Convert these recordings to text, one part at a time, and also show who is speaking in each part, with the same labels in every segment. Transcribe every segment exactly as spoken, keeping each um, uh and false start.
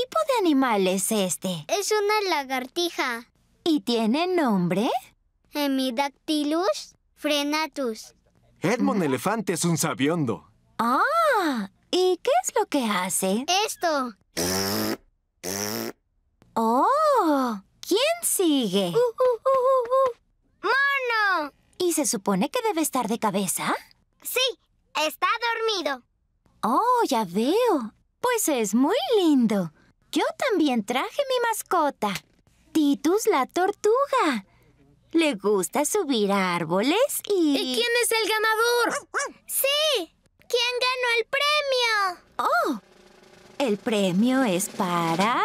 Speaker 1: tipo de animal es este?
Speaker 2: Es una lagartija.
Speaker 1: ¿Y tiene nombre?
Speaker 2: Hemidactylus frenatus.
Speaker 3: Edmond Elefante es un sabiondo.
Speaker 1: Ah, ¿y qué es lo que hace?
Speaker 2: Esto.
Speaker 1: ¡Oh! ¿Quién sigue?
Speaker 2: Uh, uh, uh, uh. ¡Mono!
Speaker 1: ¿Y se supone que debe estar de cabeza?
Speaker 2: Sí, está dormido.
Speaker 1: Oh, ya veo. Pues es muy lindo. Yo también traje mi mascota, Titus la tortuga. Le gusta subir a árboles y...
Speaker 4: ¿Y quién es el ganador?
Speaker 2: ¡Sí! ¿Quién ganó el premio?
Speaker 1: ¡Oh! El premio es para...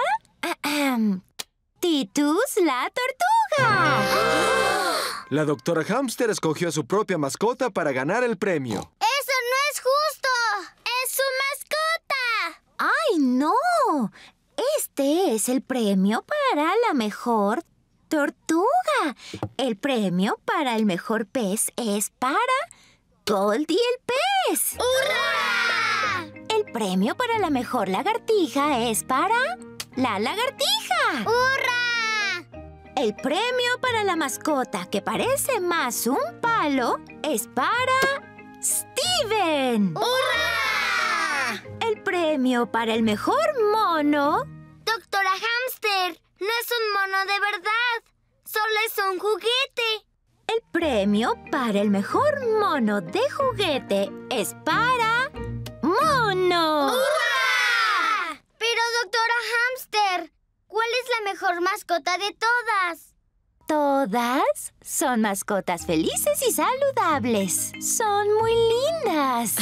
Speaker 1: Titus la tortuga.
Speaker 3: La doctora Hamster escogió a su propia mascota para ganar el premio.
Speaker 2: ¡Eso no es justo! ¡Es su mascota!
Speaker 1: ¡Ay, no! Este es el premio para la mejor tortuga. El premio para el mejor pez es para Goldie el pez.
Speaker 2: ¡Hurra!
Speaker 1: El premio para la mejor lagartija es para la lagartija.
Speaker 2: ¡Hurra!
Speaker 1: El premio para la mascota que parece más un palo es para Steven.
Speaker 2: ¡Hurra!
Speaker 1: El premio para el mejor mono...
Speaker 2: Doctora Hamster, no es un mono de verdad. Solo es un juguete.
Speaker 1: El premio para el mejor mono de juguete es para... ¡Mono!
Speaker 2: ¡Hurra! Pero, doctora Hamster, ¿cuál es la mejor mascota de todas?
Speaker 1: Todas son mascotas felices y saludables. Son muy lindas.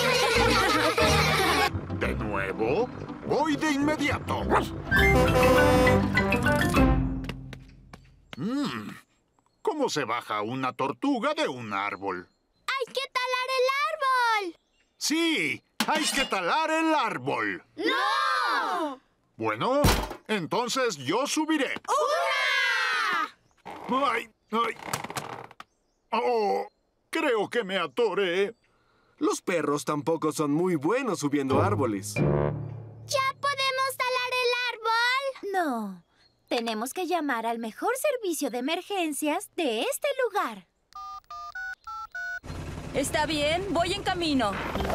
Speaker 5: ¿De nuevo? Voy de inmediato. Mm, ¿Cómo se baja una tortuga de un árbol?
Speaker 2: ¡Hay que talar el árbol!
Speaker 5: Sí, hay que talar el árbol.
Speaker 2: ¡No!
Speaker 5: Bueno, entonces yo subiré.
Speaker 2: ¡Hurra!
Speaker 5: ¡Ay! ¡Ay! ¡Oh! Creo que me atoré.
Speaker 3: Los perros tampoco son muy buenos subiendo árboles.
Speaker 2: ¿Ya podemos talar el árbol?
Speaker 1: No. Tenemos que llamar al mejor servicio de emergencias de este lugar.
Speaker 4: Está bien, voy en camino.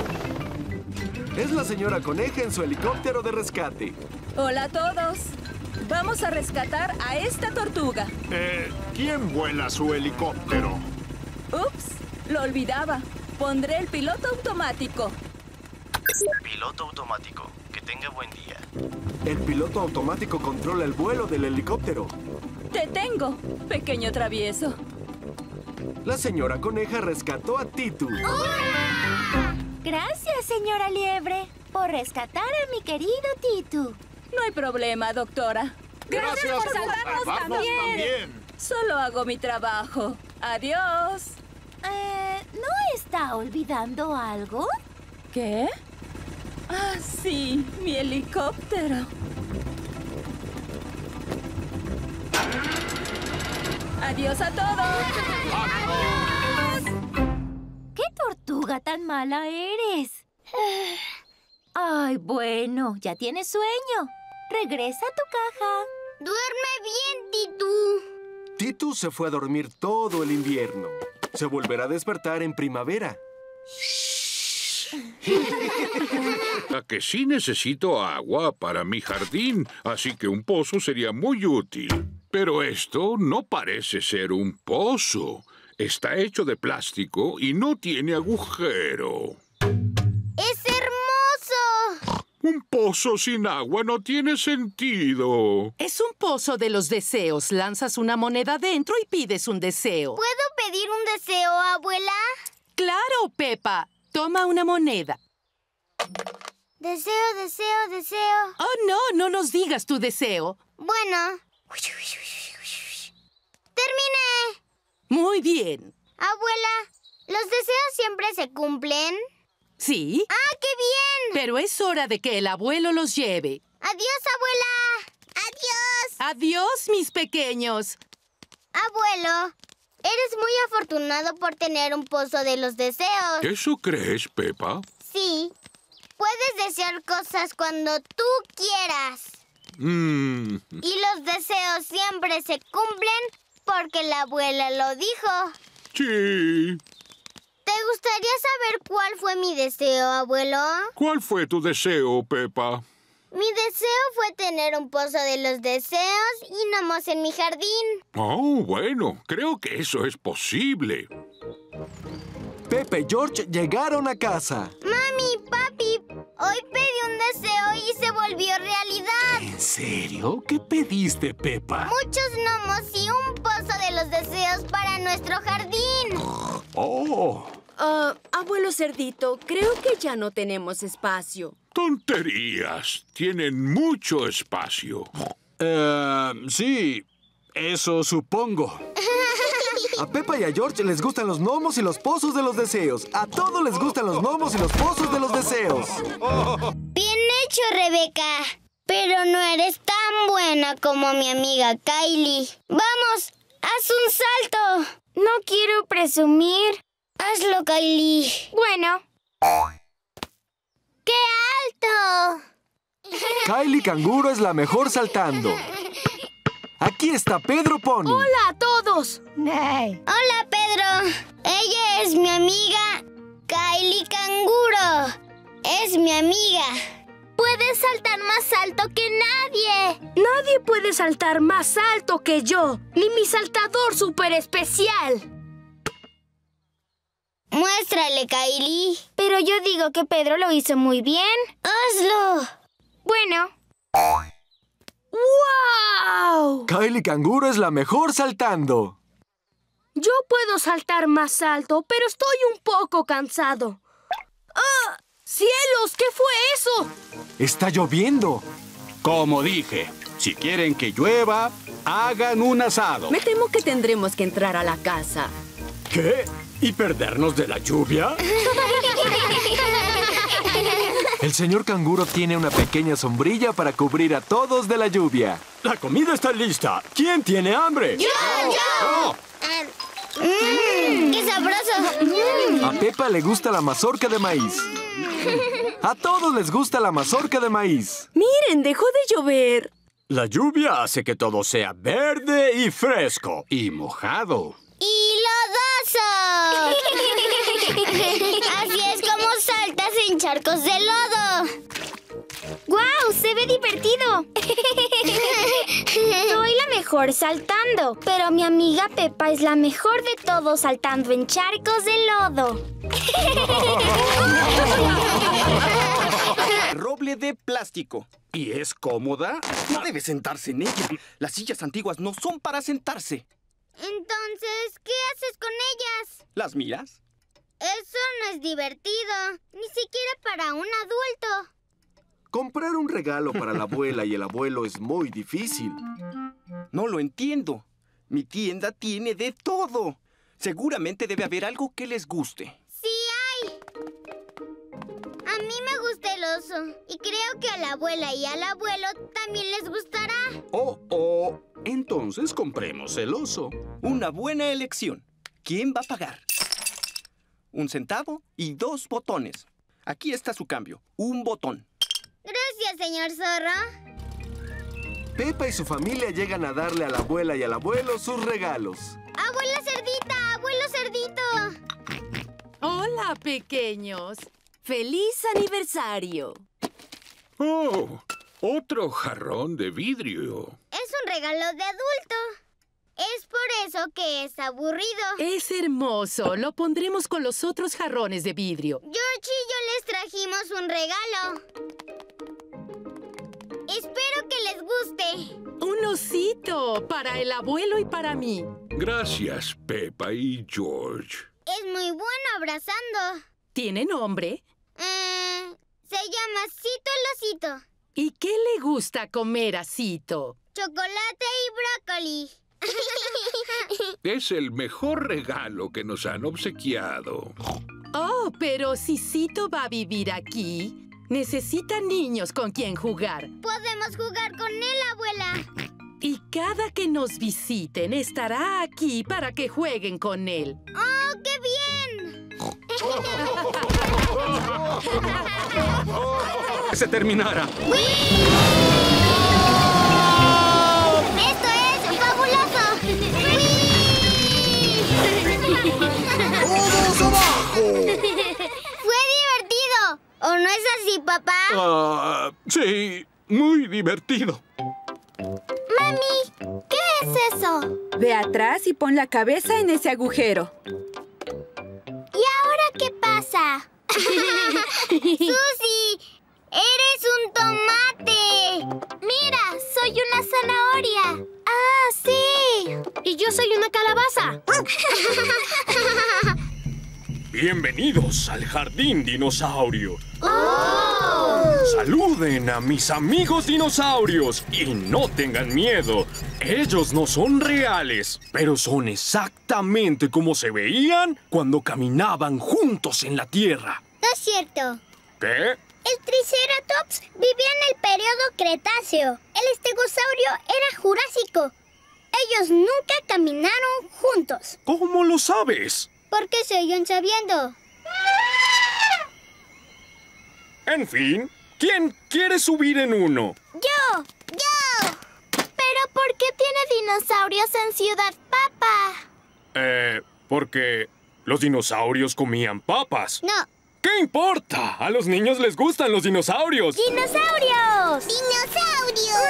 Speaker 3: Es la señora Coneja en su helicóptero de rescate.
Speaker 4: Hola a todos. Vamos a rescatar a esta tortuga.
Speaker 5: Eh, ¿quién vuela su helicóptero?
Speaker 4: Ups, lo olvidaba. Pondré el piloto automático.
Speaker 6: Piloto automático. Que tenga buen día.
Speaker 3: El piloto automático controla el vuelo del helicóptero.
Speaker 4: Te tengo, pequeño travieso.
Speaker 3: La señora Coneja rescató a Titus.
Speaker 1: Gracias, señora Liebre, por rescatar a mi querido Titu.
Speaker 4: No hay problema, doctora.
Speaker 5: Gracias
Speaker 4: por salvarnos
Speaker 5: salvarnos
Speaker 4: también.
Speaker 5: también.
Speaker 4: Solo hago mi trabajo. Adiós.
Speaker 1: Eh, ¿no está olvidando algo?
Speaker 4: ¿Qué? Ah, sí, mi helicóptero. Adiós a todos.
Speaker 1: ¡Qué tortuga tan mala eres! Ay, bueno, ya tienes sueño. Regresa a tu caja.
Speaker 2: ¡Duerme bien, Titu!
Speaker 3: Titus se fue a dormir todo el invierno. Se volverá a despertar en primavera.
Speaker 7: A que sí necesito agua para mi jardín, así que un pozo sería muy útil. Pero esto no parece ser un pozo. Está hecho de plástico y no tiene agujero.
Speaker 2: ¡Es hermoso!
Speaker 7: Un pozo sin agua no tiene sentido.
Speaker 8: Es un pozo de los deseos. Lanzas una moneda dentro y pides un deseo.
Speaker 2: ¿Puedo pedir un deseo, abuela?
Speaker 8: ¡Claro, Pepa! Toma una moneda.
Speaker 2: Deseo, deseo, deseo.
Speaker 8: Oh, no, no nos digas tu deseo.
Speaker 2: Bueno. ¡Terminé!
Speaker 8: Muy bien.
Speaker 2: Abuela, ¿los deseos siempre se cumplen?
Speaker 8: ¿Sí?
Speaker 2: ¡Ah, qué bien!
Speaker 8: Pero es hora de que el abuelo los lleve.
Speaker 2: ¡Adiós, abuela! ¡Adiós!
Speaker 8: ¡Adiós, mis pequeños!
Speaker 2: Abuelo, eres muy afortunado por tener un pozo de los deseos.
Speaker 7: ¿Eso crees, Pepa?
Speaker 2: Sí. Puedes desear cosas cuando tú quieras.
Speaker 7: Mm.
Speaker 2: Y los deseos siempre se cumplen porque la abuela lo dijo.
Speaker 7: Sí.
Speaker 2: ¿Te gustaría saber cuál fue mi deseo, abuelo?
Speaker 7: ¿Cuál fue tu deseo, Peppa?
Speaker 2: Mi deseo fue tener un pozo de los deseos y gnomos en mi jardín.
Speaker 7: Oh, bueno, creo que eso es posible.
Speaker 3: Pepa y George llegaron a casa.
Speaker 2: Mami, papi, hoy pedí un deseo y se volvió realidad.
Speaker 3: ¿En serio? ¿Qué pediste, Pepa?
Speaker 2: Muchos gnomos y un pozo de los deseos para nuestro jardín.
Speaker 3: ¡Oh!
Speaker 9: Ah, abuelo Cerdito, creo que ya no tenemos espacio.
Speaker 7: Tonterías. Tienen mucho espacio.
Speaker 5: Eh, sí, eso supongo.
Speaker 3: A Pepa y a George les gustan los gnomos y los pozos de los deseos. A todos les gustan los gnomos y los pozos de los deseos.
Speaker 2: Bien hecho, Rebeca. Pero no eres tan buena como mi amiga Kylie. ¡Vamos! ¡Haz un salto! No quiero presumir. Hazlo, Kylie. Bueno. ¡Qué alto!
Speaker 3: Kylie Canguro es la mejor saltando. Aquí está Pedro Pony.
Speaker 9: ¡Hola a todos!
Speaker 2: Hola, Pedro. Ella es mi amiga Kylie Canguro. Es mi amiga. Puedes saltar más alto que nadie.
Speaker 9: Nadie puede saltar más alto que yo, ni mi saltador súper especial.
Speaker 2: Muéstrale, Kylie. Pero yo digo que Pedro lo hizo muy bien. ¡Hazlo! Bueno.
Speaker 9: ¡Wow!
Speaker 3: Kylie Canguro es la mejor saltando.
Speaker 9: Yo puedo saltar más alto, pero estoy un poco cansado. ¡Ah! ¡Cielos! ¿Qué fue eso?
Speaker 3: Está lloviendo.
Speaker 5: Como dije, si quieren que llueva, hagan un asado.
Speaker 9: Me temo que tendremos que entrar a la casa.
Speaker 5: ¿Qué? ¿Y perdernos de la lluvia?
Speaker 3: El señor Canguro tiene una pequeña sombrilla para cubrir a todos de la lluvia.
Speaker 5: La comida está lista. ¿Quién tiene hambre?
Speaker 2: ¡Yo! ¡Yo! ¡Mmm! ¡Qué sabroso!
Speaker 3: A Pepa le gusta la mazorca de maíz. A todos les gusta la mazorca de maíz.
Speaker 9: Miren, dejó de llover.
Speaker 5: La lluvia hace que todo sea verde y fresco y mojado.
Speaker 2: ¡Y lodoso! Así es como saltas en charcos de lodo. ¡Guau! ¡Se ve divertido! Soy la mejor saltando, pero mi amiga Pepa es la mejor de todos saltando en charcos de lodo.
Speaker 10: Roble de plástico. ¿Y es cómoda? No debe sentarse en ella. Las sillas antiguas no son para sentarse.
Speaker 2: Entonces, ¿qué haces con ellas?
Speaker 10: ¿Las miras?
Speaker 2: Eso no es divertido, ni siquiera para un adulto.
Speaker 3: Comprar un regalo para la abuela y el abuelo es muy difícil.
Speaker 10: No lo entiendo. Mi tienda tiene de todo. Seguramente debe haber algo que les guste.
Speaker 2: ¡Sí hay! A mí me gusta el oso. Y creo que a la abuela y al abuelo también les gustará.
Speaker 5: Oh, oh. Entonces compremos el oso.
Speaker 10: Una buena elección. ¿Quién va a pagar? Un centavo y dos botones. Aquí está su cambio. Un botón.
Speaker 2: Gracias, señor zorro.
Speaker 3: Pepa y su familia llegan a darle a la abuela y al abuelo sus regalos.
Speaker 2: ¡Abuela cerdita! ¡Abuelo cerdito!
Speaker 8: Hola, pequeños. ¡Feliz aniversario!
Speaker 7: Oh, otro jarrón de vidrio.
Speaker 2: Es un regalo de adulto. Es por eso que es aburrido.
Speaker 8: Es hermoso. Lo pondremos con los otros jarrones de vidrio.
Speaker 2: George y yo les trajimos un regalo. Espero que les guste.
Speaker 8: Un osito para el abuelo y para mí.
Speaker 7: Gracias, Pepa y George.
Speaker 2: Es muy bueno abrazando.
Speaker 8: ¿Tiene nombre?
Speaker 2: Eh, se llama Cito el osito.
Speaker 8: ¿Y qué le gusta comer a Cito?
Speaker 2: Chocolate y brócoli.
Speaker 7: Es el mejor regalo que nos han obsequiado.
Speaker 8: Oh, pero si Cito va a vivir aquí, necesita niños con quien jugar.
Speaker 2: Podemos jugar con él, abuela.
Speaker 8: Y cada que nos visiten estará aquí para que jueguen con él.
Speaker 2: ¡Oh, qué bien!
Speaker 5: ¡Que se terminara!
Speaker 2: ¡Wii!
Speaker 5: ¡Todos abajo!
Speaker 2: ¡Fue divertido! ¿O no es así, papá?
Speaker 11: Ah, sí, muy divertido.
Speaker 2: Mami, ¿qué es eso?
Speaker 4: Ve atrás y pon la cabeza en ese agujero.
Speaker 2: ¿Y ahora qué pasa? ¡Susie! ¡Eres un tomate! ¡Mira! ¡Soy una zanahoria! ¡Ah, sí!
Speaker 9: Y yo soy una calabaza.
Speaker 11: Bienvenidos al Jardín Dinosaurio.
Speaker 2: ¡Oh!
Speaker 11: Saluden a mis amigos dinosaurios y no tengan miedo. Ellos no son reales, pero son exactamente como se veían cuando caminaban juntos en la Tierra.
Speaker 2: No es cierto.
Speaker 11: ¿Qué?
Speaker 2: El Triceratops vivía en el periodo Cretáceo. El estegosaurio era Jurásico. Ellos nunca caminaron juntos.
Speaker 11: ¿Cómo lo sabes?
Speaker 2: ¿Por qué se oyen sabiendo?
Speaker 11: En fin, ¿quién quiere subir en uno?
Speaker 2: ¡Yo! ¡Yo! ¿Pero por qué tiene dinosaurios en Ciudad Papa?
Speaker 11: Eh, porque los dinosaurios comían papas.
Speaker 2: No.
Speaker 11: ¿Qué importa? A los niños les gustan los dinosaurios.
Speaker 2: ¡Dinosaurios! ¡Dinosaurios!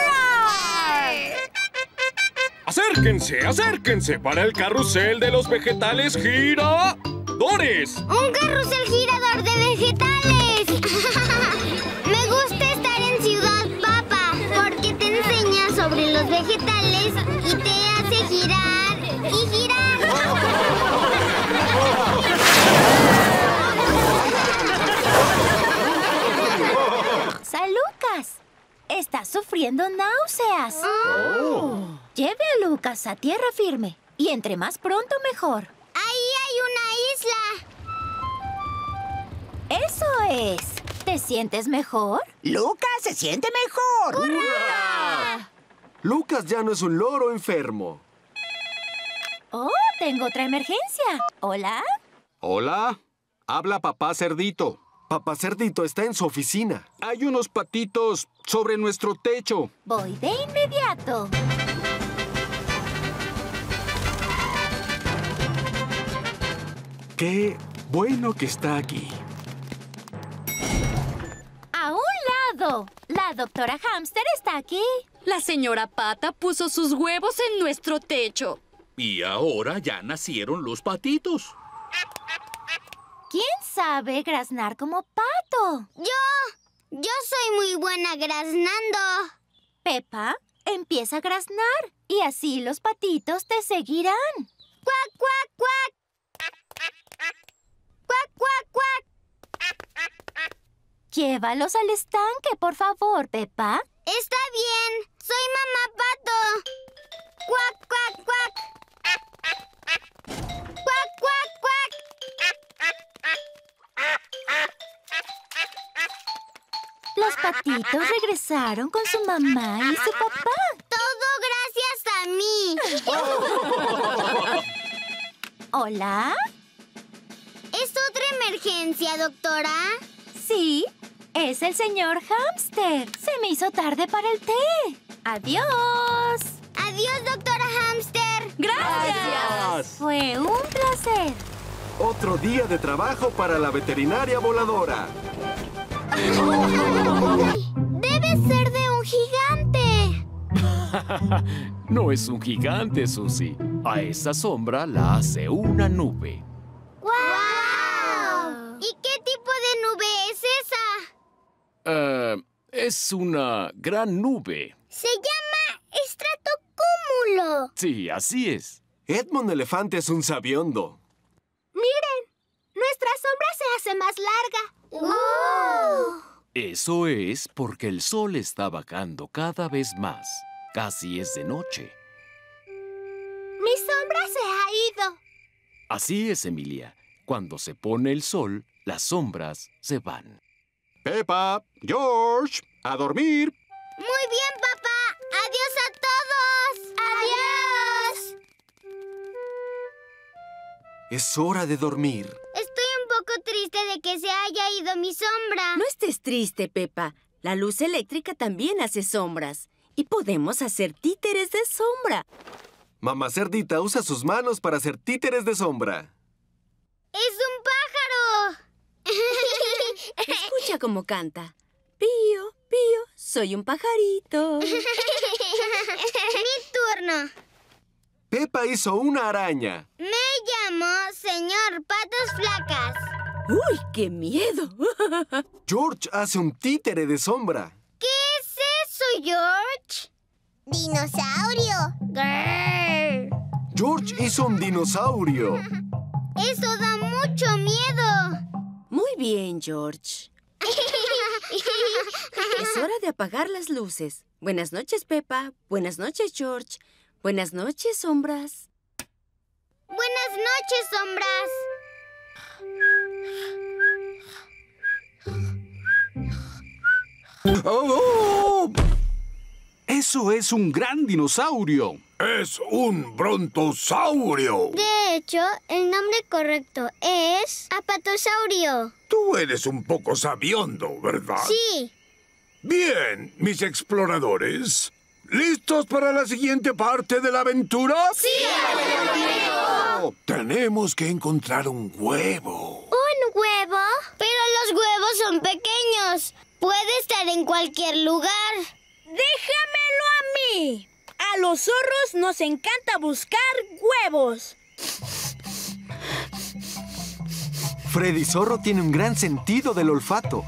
Speaker 11: Acérquense, acérquense para el carrusel de los vegetales giradores.
Speaker 2: ¡Un carrusel girador de vegetales! Me gusta estar en Ciudad Papa porque te enseña sobre los vegetales y te hace girar y girar.
Speaker 1: ¡San Lucas! Está sufriendo náuseas.
Speaker 2: Oh.
Speaker 1: Lleve a Lucas a tierra firme. Y entre más pronto, mejor.
Speaker 2: ¡Ahí hay una isla!
Speaker 1: ¡Eso es! ¿Te sientes mejor?
Speaker 12: ¡Lucas se siente mejor!
Speaker 3: ¡Hurra! Lucas ya no es un loro enfermo.
Speaker 1: ¡Oh! Tengo otra emergencia. ¿Hola?
Speaker 13: Hola. Habla papá Cerdito.
Speaker 3: Papá Cerdito está en su oficina.
Speaker 13: Hay unos patitos sobre nuestro techo.
Speaker 1: Voy de inmediato.
Speaker 3: ¡Qué bueno que está aquí!
Speaker 1: ¡A un lado! La doctora Hamster está aquí.
Speaker 8: La señora Pata puso sus huevos en nuestro techo.
Speaker 14: Y ahora ya nacieron los patitos.
Speaker 1: ¿Quién sabe graznar como pato?
Speaker 2: ¡Yo! ¡Yo soy muy buena graznando!
Speaker 1: Peppa, empieza a graznar y así los patitos te seguirán.
Speaker 2: ¡Cuac, cuac, cuac! ¡Cuac, cuac, cuac!
Speaker 1: Llévalos al estanque, por favor, Peppa.
Speaker 2: Está bien. Soy mamá pato. ¡Cuac, cuac, cuac! ¡Cuac, cuac, cuac!
Speaker 1: Los patitos regresaron con su mamá y su papá.
Speaker 2: Todo gracias a mí.
Speaker 1: ¿Hola?
Speaker 2: ¿Es otra emergencia, doctora?
Speaker 1: Sí, es el señor Hamster. Se me hizo tarde para el té. ¡Adiós!
Speaker 2: ¡Adiós, doctora Hamster!
Speaker 1: ¡Gracias! Fue un placer.
Speaker 3: Otro día de trabajo para la veterinaria voladora.
Speaker 2: ¡Debe ser de un gigante!
Speaker 15: No es un gigante, Susie. A esa sombra la hace una nube.
Speaker 2: ¡Guau! ¿Y qué tipo de nube es esa?
Speaker 15: Uh, es una gran nube.
Speaker 2: Se llama estratocúmulo.
Speaker 15: Sí, así es.
Speaker 3: Edmond Elefante es un sabiondo.
Speaker 2: ¡Miren! Nuestra sombra se hace más larga. ¡Oh!
Speaker 15: Eso es porque el sol está bajando cada vez más. Casi es de noche.
Speaker 2: ¡Mi sombra se ha ido!
Speaker 15: Así es, Emilia. Cuando se pone el sol, las sombras se van.
Speaker 13: Peppa, George, a dormir.
Speaker 2: Muy bien, papá. ¡Adiós a todos! ¡Adiós!
Speaker 3: Es hora de dormir.
Speaker 2: Estoy un poco triste de que se haya ido mi sombra.
Speaker 16: No estés triste, Peppa. La luz eléctrica también hace sombras. Y podemos hacer títeres de sombra.
Speaker 3: Mamá Cerdita usa sus manos para hacer títeres de sombra.
Speaker 2: ¡Es un pájaro!
Speaker 16: Escucha cómo canta. Pío, pío, soy un pajarito.
Speaker 2: Mi turno.
Speaker 3: Peppa hizo una araña.
Speaker 2: Me llamo Señor Patas Flacas.
Speaker 16: ¡Uy, qué miedo!
Speaker 3: George hace un títere de sombra.
Speaker 2: ¿Qué es eso, George? Dinosaurio. Grrr.
Speaker 3: George hizo un dinosaurio.
Speaker 2: Eso da mucho miedo.
Speaker 16: Muy bien, George. Es hora de apagar las luces. Buenas noches, Peppa. Buenas noches, George. Buenas noches, sombras.
Speaker 2: Buenas noches, sombras.
Speaker 13: ¡Oh! Eso es un gran dinosaurio.
Speaker 5: Es un brontosaurio.
Speaker 2: De hecho, el nombre correcto es apatosaurio.
Speaker 5: Tú eres un poco sabiondo, ¿verdad?
Speaker 2: Sí.
Speaker 5: Bien, mis exploradores. ¿Listos para la siguiente parte de la aventura?
Speaker 2: ¡Sí, abuelo!
Speaker 5: Tenemos que encontrar un huevo.
Speaker 2: ¿Un huevo? Pero los huevos son pequeños. Puede estar en cualquier lugar.
Speaker 9: ¡Déjamelo a mí! A los zorros nos encanta buscar huevos.
Speaker 3: Freddy Zorro tiene un gran sentido del olfato.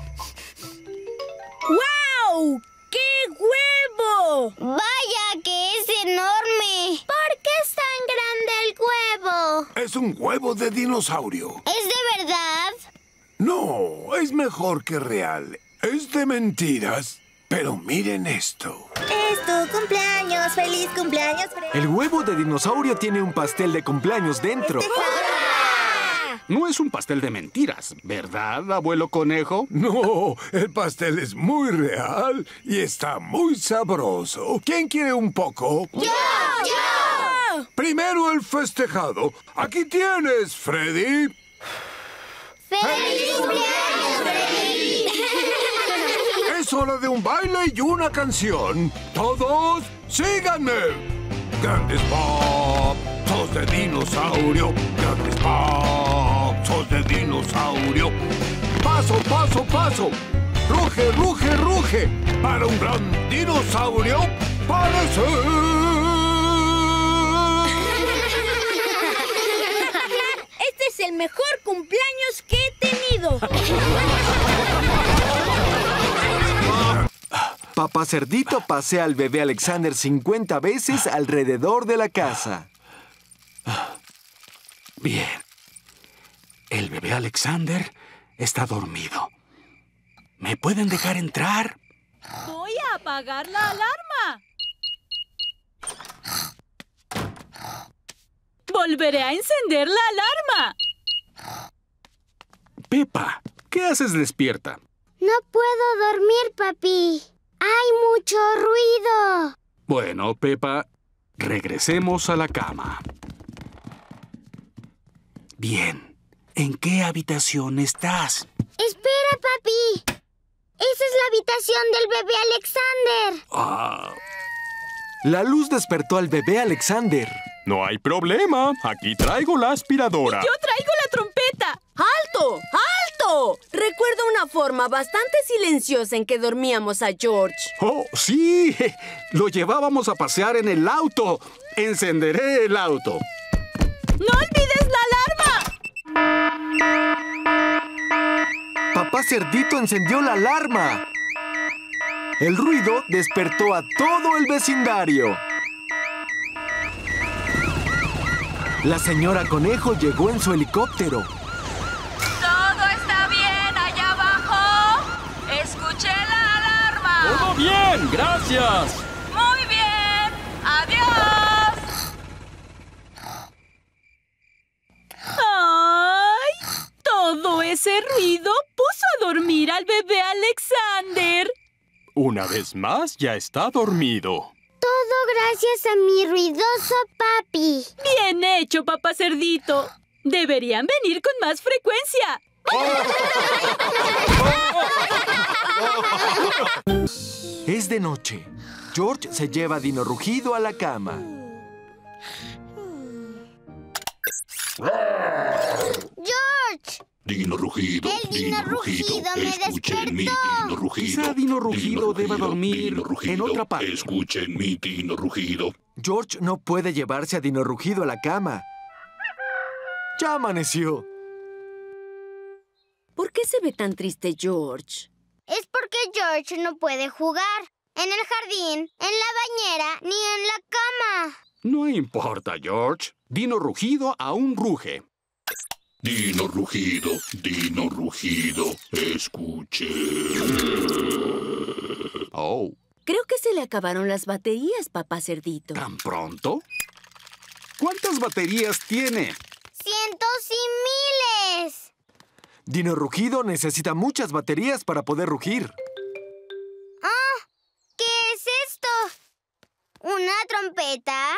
Speaker 9: ¡Guau! ¡Qué huevo!
Speaker 2: ¡Vaya que es enorme! ¿Por qué es tan grande el huevo?
Speaker 5: Es un huevo de dinosaurio.
Speaker 2: ¿Es de verdad?
Speaker 5: No, es mejor que real. Es de mentiras. Pero miren esto.
Speaker 1: Es tu cumpleaños. ¡Feliz cumpleaños, Freddy!
Speaker 3: El huevo de dinosaurio tiene un pastel de cumpleaños dentro.
Speaker 13: No es un pastel de mentiras, ¿verdad, abuelo conejo?
Speaker 5: No, el pastel es muy real y está muy sabroso. ¿Quién quiere un poco?
Speaker 2: ¡Yo! ¡Yo!
Speaker 5: Primero el festejado. Aquí tienes, Freddy.
Speaker 2: ¡Feliz cumpleaños, Freddy!
Speaker 5: Es hora de un baile y una canción. Todos, síganme. Grandes pasos de dinosaurio. Grandes pasos de dinosaurio. Paso, paso, paso. Ruge, ruge, ruge. Para un gran dinosaurio parece.
Speaker 9: Este es el mejor cumpleaños que he tenido.
Speaker 3: Papá Cerdito pasea al bebé Alexander cincuenta veces alrededor de la casa.
Speaker 13: Bien. El bebé Alexander está dormido. ¿Me pueden dejar entrar?
Speaker 4: Voy a apagar la alarma. Volveré a encender la alarma.
Speaker 13: Peppa, ¿qué haces despierta?
Speaker 2: No puedo dormir, papi. ¡Hay mucho ruido!
Speaker 13: Bueno, Peppa, regresemos a la cama. Bien. ¿En qué habitación estás?
Speaker 2: Espera, papi. Esa es la habitación del bebé Alexander.
Speaker 13: Ah.
Speaker 3: La luz despertó al bebé Alexander.
Speaker 11: No hay problema. Aquí traigo la aspiradora.
Speaker 4: Yo traigo la trompeta.
Speaker 16: ¡Alto! ¡Alto! Recuerdo una forma bastante silenciosa en que dormíamos a George.
Speaker 13: ¡Oh, sí! Lo llevábamos a pasear en el auto. Encenderé el auto.
Speaker 4: ¡No olvides la alarma!
Speaker 3: Papá Cerdito encendió la alarma. El ruido despertó a todo el vecindario. La señora Conejo llegó en su helicóptero.
Speaker 4: ¿Todo está bien allá abajo? Escuché la alarma.
Speaker 11: ¡Todo bien! ¡Gracias!
Speaker 4: Muy bien. Adiós. ¡Ay! Todo ese ruido puso a dormir al bebé Alexander.
Speaker 11: Una vez más, ya está dormido.
Speaker 2: Todo gracias a mi ruidoso papi.
Speaker 4: Bien hecho, papá Cerdito. Deberían venir con más frecuencia.
Speaker 3: Es de noche. George se lleva a Dino Rugido a la cama.
Speaker 2: ¡George! George!
Speaker 17: Dino Rugido,
Speaker 2: El Dino Rugido me
Speaker 17: escuchen mi
Speaker 2: despertó.
Speaker 17: Dino Rugido.
Speaker 13: Quizá Dino Rugido deba dormir
Speaker 17: Dino Rugido,
Speaker 13: en otra parte.
Speaker 17: Escuchen mi Dino Rugido.
Speaker 3: George no puede llevarse a Dino Rugido a la cama. Ya amaneció.
Speaker 16: ¿Por qué se ve tan triste George?
Speaker 2: Es porque George no puede jugar en el jardín, en la bañera, ni en la cama.
Speaker 13: No importa, George. Dino Rugido aún ruge.
Speaker 17: Dino Rugido, Dino Rugido, escuche.
Speaker 13: Oh.
Speaker 16: Creo que se le acabaron las baterías, papá cerdito.
Speaker 13: ¿Tan pronto? ¿Cuántas baterías tiene?
Speaker 2: ¡Cientos y miles!
Speaker 3: Dino Rugido necesita muchas baterías para poder rugir.
Speaker 2: ¡Ah! ¿Qué es esto? ¿Una trompeta?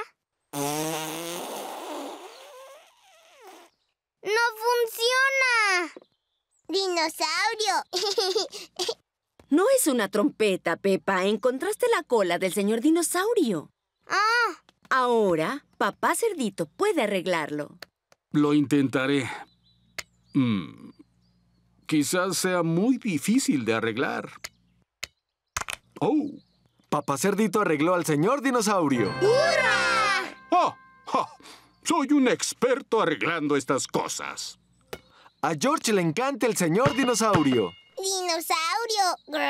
Speaker 2: ¡No funciona! ¡Dinosaurio!
Speaker 16: No es una trompeta, Peppa. Encontraste la cola del señor dinosaurio.
Speaker 2: ¡Ah!
Speaker 16: Ahora, papá cerdito puede arreglarlo.
Speaker 13: Lo intentaré. Mm, quizás sea muy difícil de arreglar. Oh.
Speaker 3: Papá Cerdito arregló al señor dinosaurio.
Speaker 2: ¡Hurra!
Speaker 13: ¡Oh! ¡Oh! Soy un experto arreglando estas cosas.
Speaker 3: A George le encanta el señor dinosaurio.
Speaker 2: ¡Dinosaurio!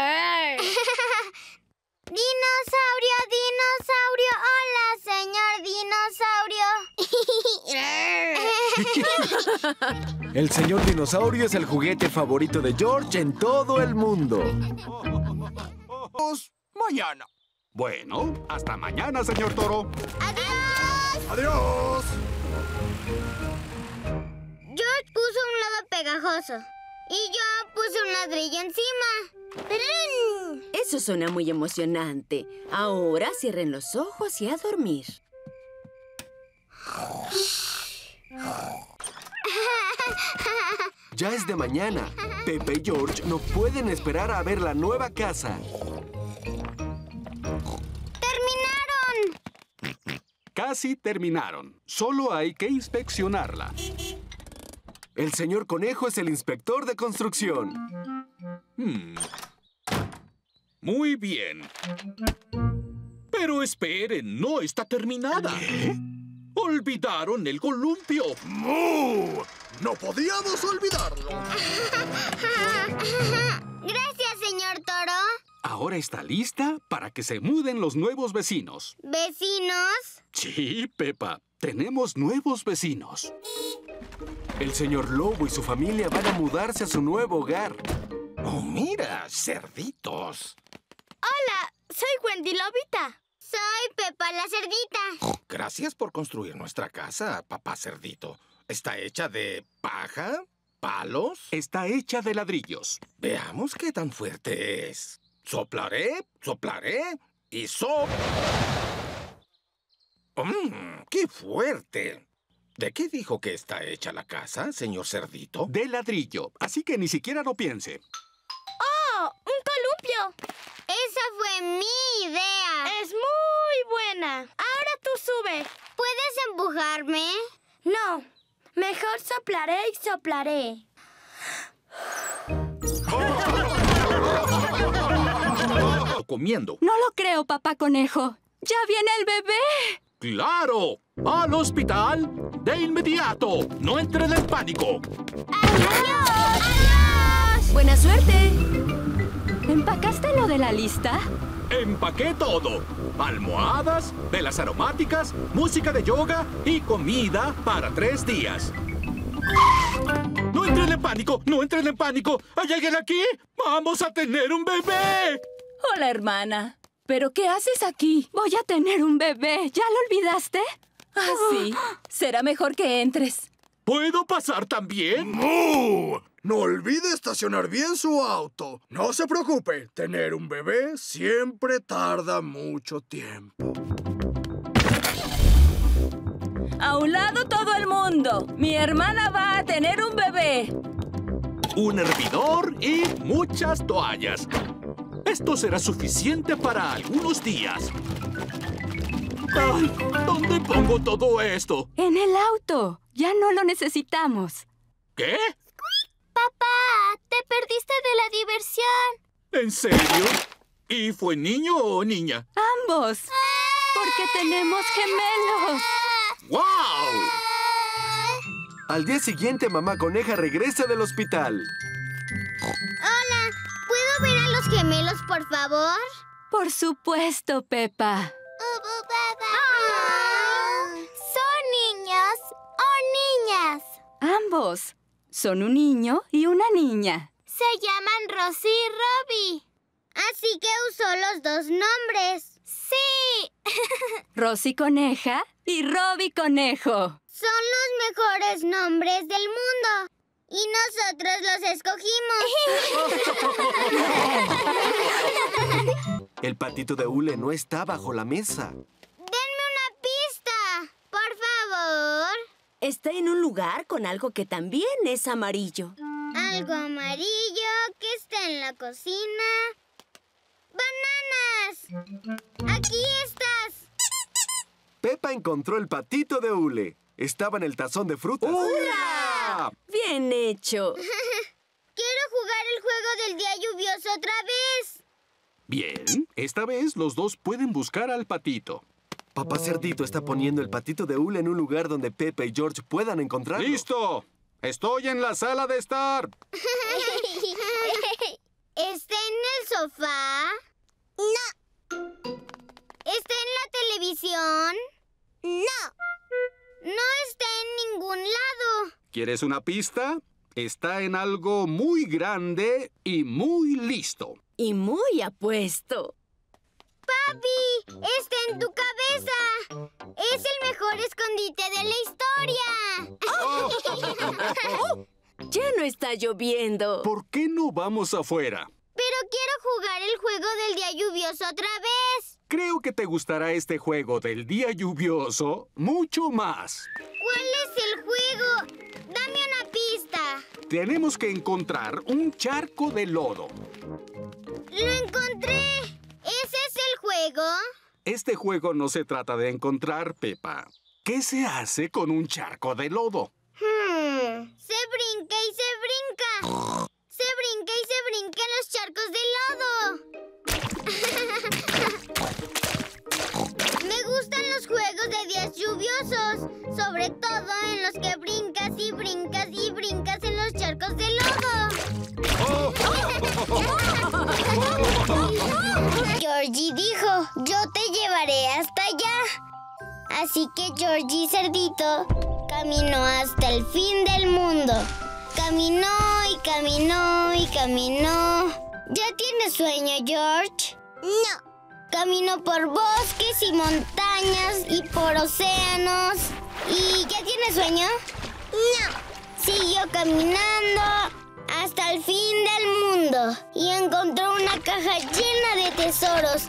Speaker 2: ¡Dinosaurio, dinosaurio! ¡Hola, señor dinosaurio!
Speaker 3: El señor dinosaurio es el juguete favorito de George en todo el mundo.
Speaker 13: Mañana. Bueno, hasta mañana, señor Toro.
Speaker 2: ¡Adiós!
Speaker 13: ¡Adiós!
Speaker 2: George puso un lodo pegajoso y yo puse un ladrillo encima. ¡Tarán!
Speaker 16: Eso suena muy emocionante. Ahora cierren los ojos y a dormir.
Speaker 3: Ya es de mañana. Pepe y George no pueden esperar a ver la nueva casa.
Speaker 2: ¡Terminaron!
Speaker 13: Casi terminaron. Solo hay que inspeccionarla.
Speaker 3: El señor Conejo es el inspector de construcción.
Speaker 14: Hmm. Muy bien. Pero esperen, no está terminada.
Speaker 5: ¿Qué?
Speaker 14: ¡Olvidaron el columpio!
Speaker 5: ¡Mu! ¡No podíamos olvidarlo!
Speaker 2: Gracias, señor Toro.
Speaker 13: Ahora está lista para que se muden los nuevos vecinos.
Speaker 2: ¿Vecinos?
Speaker 13: Sí, Peppa. Tenemos nuevos vecinos.
Speaker 3: El señor Lobo y su familia van a mudarse a su nuevo hogar.
Speaker 5: ¡Oh, mira! ¡Cerditos!
Speaker 9: Hola, soy Wendy Lobita.
Speaker 2: Soy Peppa la Cerdita.
Speaker 5: Gracias por construir nuestra casa, papá Cerdito. ¿Está hecha de paja? ¿Palos?
Speaker 13: Está hecha de ladrillos.
Speaker 5: Veamos qué tan fuerte es. Soplaré, soplaré y sop... ¡Mmm! ¡Qué fuerte! ¿De qué dijo que está hecha la casa, señor Cerdito?
Speaker 13: De ladrillo, así que ni siquiera lo piense.
Speaker 9: ¡Oh! ¡Un columpio!
Speaker 2: Esa fue mi idea.
Speaker 9: Es muy buena. Ahora tú sube.
Speaker 2: ¿Puedes empujarme?
Speaker 9: No. Mejor soplaré y soplaré.
Speaker 14: Comiendo.
Speaker 4: No lo creo, papá Conejo. ¡Ya viene el bebé!
Speaker 14: ¡Claro! ¡Al hospital! ¡De inmediato! ¡No entren en pánico!
Speaker 2: ¡Adiós! ¡Adiós!
Speaker 16: ¡Buena suerte!
Speaker 4: ¿Empacaste lo de la lista?
Speaker 14: Empaqué todo. Almohadas, velas aromáticas, música de yoga y comida para tres días. ¡No entren en pánico! ¡No entren en pánico! ¿Hay alguien aquí? ¡Vamos a tener un bebé!
Speaker 4: Hola, hermana. ¿Pero qué haces aquí? Voy a tener un bebé. ¿Ya lo olvidaste? Ah, sí. Será mejor que entres.
Speaker 14: ¿Puedo pasar también?
Speaker 5: ¡Mu! No olvide estacionar bien su auto. No se preocupe, tener un bebé siempre tarda mucho tiempo.
Speaker 4: ¡A un lado todo el mundo! ¡Mi hermana va a tener un bebé!
Speaker 14: Un hervidor y muchas toallas. Esto será suficiente para algunos días. Ay, ¿dónde pongo todo esto?
Speaker 4: En el auto. Ya no lo necesitamos.
Speaker 14: ¿Qué?
Speaker 2: diversión.
Speaker 14: ¿En serio? ¿Y fue niño o niña?
Speaker 4: Ambos. Porque tenemos gemelos.
Speaker 14: ¡Wow!
Speaker 3: Al día siguiente, Mamá Coneja regresa del hospital.
Speaker 2: Hola, ¿puedo ver a los gemelos, por favor?
Speaker 4: Por supuesto, Peppa.
Speaker 2: ¿Son niños o niñas?
Speaker 4: Ambos. Son un niño y una niña.
Speaker 2: Se llaman Rosy y Robbie. Así que usó los dos nombres. ¡Sí!
Speaker 4: Rosy Coneja y Robbie Conejo.
Speaker 2: Son los mejores nombres del mundo. Y nosotros los escogimos.
Speaker 3: El patito de hule no está bajo la mesa.
Speaker 2: ¡Denme una pista! ¡Por favor!
Speaker 16: Está en un lugar con algo que también es amarillo.
Speaker 2: Algo amarillo que está en la cocina. ¡Bananas! ¡Aquí estás!
Speaker 3: Peppa encontró el patito de hule. Estaba en el tazón de frutas.
Speaker 16: ¡Hurra! ¡Bien hecho!
Speaker 2: ¡Quiero jugar el juego del día lluvioso otra vez!
Speaker 13: Bien, esta vez los dos pueden buscar al patito.
Speaker 3: Papá Cerdito está poniendo el patito de hule en un lugar donde Peppa y George puedan encontrarlo.
Speaker 13: ¡Listo! ¡Estoy en la sala de estar!
Speaker 2: ¿Está en el sofá? No. ¿Está en la televisión? No. No está en ningún lado.
Speaker 13: ¿Quieres una pista? Está en algo muy grande y muy listo.
Speaker 16: Y muy apuesto.
Speaker 2: ¡Papi! ¡Está en tu cabeza! ¡Es el mejor escondite de la historia!
Speaker 16: Ya no está lloviendo.
Speaker 13: ¿Por qué no vamos afuera?
Speaker 2: Pero quiero jugar el juego del día lluvioso otra vez.
Speaker 13: Creo que te gustará este juego del día lluvioso mucho más.
Speaker 2: ¿Cuál es el juego? Dame una pista.
Speaker 13: Tenemos que encontrar un charco de lodo.
Speaker 2: ¡Lo encontré! ¿Ese es el juego?
Speaker 13: Este juego no se trata de encontrar, Peppa. ¿Qué se hace con un charco de lodo?
Speaker 2: Hmm. Se brinca y se brinca. Se brinca y se brinca en los charcos de lodo. Me gustan los juegos de días lluviosos, sobre todo en los que brincas y brincas y brincas en los charcos de lodo. Georgie dijo, yo te llevaré hasta allá. Así que Georgie Cerdito caminó hasta el fin del mundo. Caminó y caminó y caminó. ¿Ya tienes sueño, George? No. Caminó por bosques y montañas y por océanos. ¿Y ya tienes sueño? No. Siguió caminando hasta el fin del mundo y encontró una caja llena de tesoros.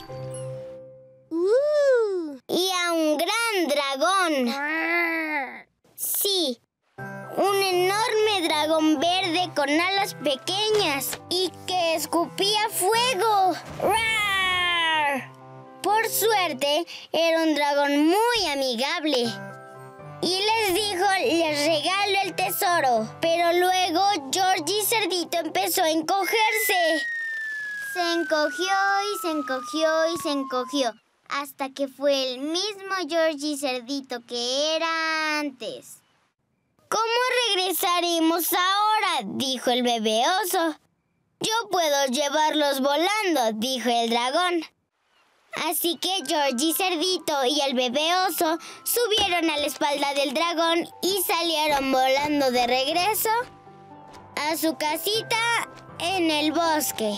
Speaker 2: Uh. Y a un gran dragón. Sí, un enorme dragón verde con alas pequeñas y que escupía fuego. ¡Rar! Por suerte, era un dragón muy amigable. Y les dijo, les regalo el tesoro. Pero luego Georgie Cerdito empezó a encogerse. Se encogió y se encogió y se encogió. Hasta que fue el mismo Georgie Cerdito que era antes. ¿Cómo regresaremos ahora?, dijo el bebé oso. Yo puedo llevarlos volando, dijo el dragón. Así que Georgie Cerdito y el bebé oso subieron a la espalda del dragón y salieron volando de regreso a su casita en el bosque.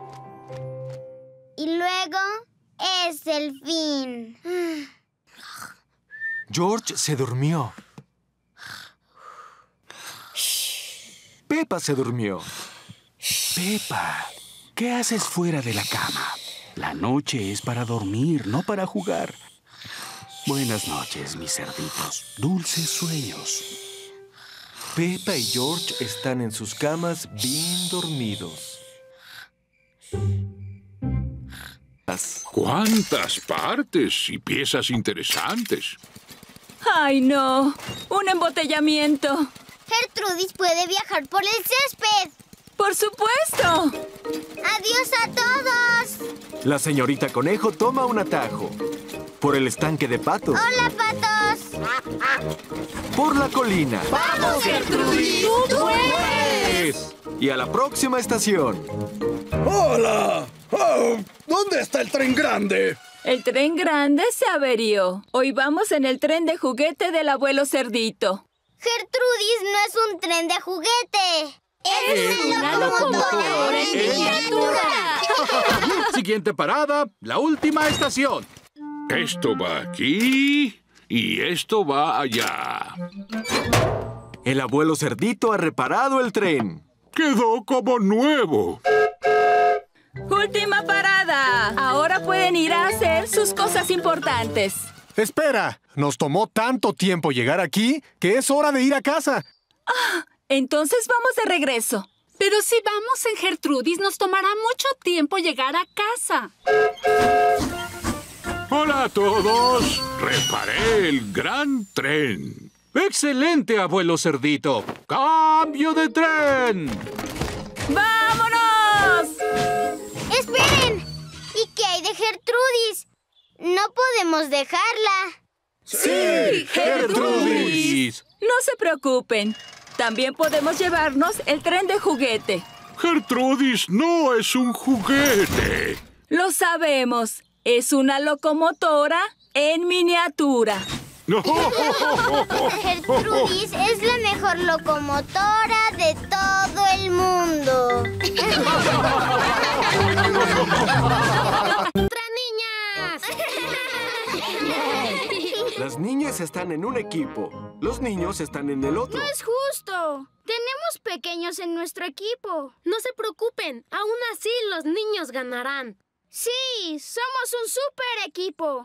Speaker 2: Y luego es el fin.
Speaker 3: George se durmió. Peppa se durmió.
Speaker 13: Peppa, ¿qué haces fuera de la cama? La noche es para dormir, no para jugar. Buenas noches, mis cerditos. Dulces sueños.
Speaker 3: Peppa y George están en sus camas bien dormidos.
Speaker 7: ¡Cuántas partes y piezas interesantes!
Speaker 4: ¡Ay, no! ¡Un embotellamiento!
Speaker 2: Gertrudis puede viajar por el césped.
Speaker 4: ¡Por supuesto!
Speaker 2: ¡Adiós a todos!
Speaker 3: La señorita Conejo toma un atajo. Por el estanque de patos.
Speaker 2: ¡Hola, patos!
Speaker 3: Por la colina.
Speaker 9: ¡Vamos, Gertrudis! ¡Tú puedes!
Speaker 3: Y a la próxima estación.
Speaker 5: ¡Hola! Oh, ¿dónde está el tren grande?
Speaker 4: El tren grande se averió. Hoy vamos en el tren de juguete del abuelo Cerdito.
Speaker 2: Gertrudis no es un tren de juguete. ¡Es,
Speaker 14: Es
Speaker 2: una locomotora en miniatura!
Speaker 14: Siguiente parada, la última estación.
Speaker 7: Esto va aquí y esto va allá.
Speaker 3: El abuelo Cerdito ha reparado el tren.
Speaker 7: Quedó como nuevo.
Speaker 4: ¡Última parada! Ahora pueden ir a hacer sus cosas importantes.
Speaker 18: Espera, nos tomó tanto tiempo llegar aquí que es hora de ir a casa.
Speaker 4: Ah, entonces vamos de regreso.
Speaker 8: Pero si vamos en Gertrudis, nos tomará mucho tiempo llegar a casa.
Speaker 7: Hola a todos. Reparé el gran tren.
Speaker 14: ¡Excelente, abuelo Cerdito! ¡Cambio de tren!
Speaker 4: ¡Vámonos!
Speaker 2: ¡Esperen! ¿Y qué hay de Gertrudis? No podemos dejarla.
Speaker 14: ¡Sí, Gertrudis!
Speaker 4: No se preocupen. También podemos llevarnos el tren de juguete.
Speaker 7: Gertrudis no es un juguete.
Speaker 4: Lo sabemos. Es una locomotora en miniatura.
Speaker 2: Gertrudis es la mejor locomotora de todo el mundo.
Speaker 9: ¡Otras niñas!
Speaker 3: Las niñas están en un equipo. Los niños están en el otro.
Speaker 9: ¡No es justo! Tenemos pequeños en nuestro equipo. No se preocupen. Aún así, los niños ganarán. Sí, somos un super equipo.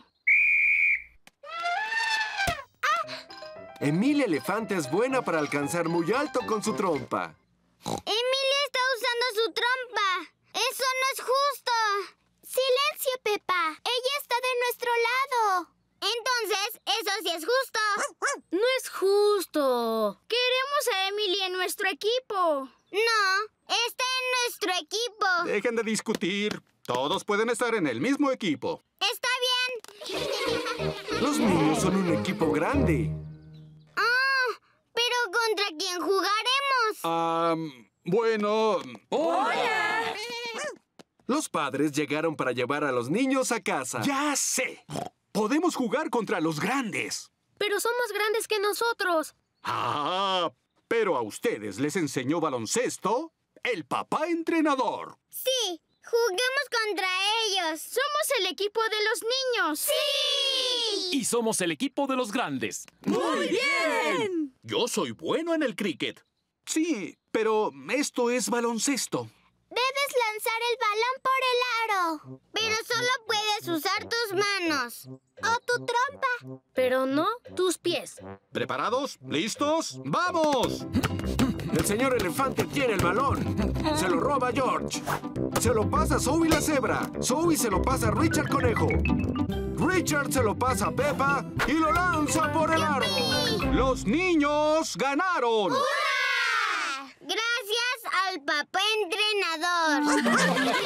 Speaker 3: Emilia Elefante es buena para alcanzar muy alto con su trompa.
Speaker 2: Emilia está usando su trompa. ¡Eso no es justo! ¡Silencio, Pepa! Ella está de nuestro lado. Entonces, eso sí es justo.
Speaker 9: No es justo. Queremos a Emily en nuestro equipo.
Speaker 2: No, está en nuestro equipo.
Speaker 14: Dejen de discutir. Todos pueden estar en el mismo equipo.
Speaker 2: Está bien.
Speaker 3: Los niños son un equipo grande.
Speaker 2: Oh, pero ¿contra quién jugaremos?
Speaker 14: Ah, bueno...
Speaker 3: ¡Hola! Los padres llegaron para llevar a los niños a casa.
Speaker 13: ¡Ya sé! Podemos jugar contra los grandes.
Speaker 9: Pero son más grandes que nosotros.
Speaker 13: Ah, pero a ustedes les enseñó baloncesto el papá entrenador.
Speaker 2: Sí, juguemos contra ellos.
Speaker 9: Somos el equipo de los niños.
Speaker 2: ¡Sí!
Speaker 15: Y somos el equipo de los grandes.
Speaker 14: ¡Muy bien! Yo soy bueno en el cricket.
Speaker 13: Sí, pero esto es baloncesto.
Speaker 2: Debes lanzar el balón por el aro. Pero solo puedes usar tus manos. O tu trompa.
Speaker 9: Pero no tus pies.
Speaker 14: ¿Preparados? ¿Listos? ¡Vamos!
Speaker 3: El señor Elefante tiene el balón. Se lo roba George. Se lo pasa a Zoe la cebra. Zoe se lo pasa a Richard Conejo. Richard se lo pasa a Peppa y lo lanza por el aro.
Speaker 14: ¡Los niños ganaron!
Speaker 2: ¡Hurra! Gracias al papá entrenador.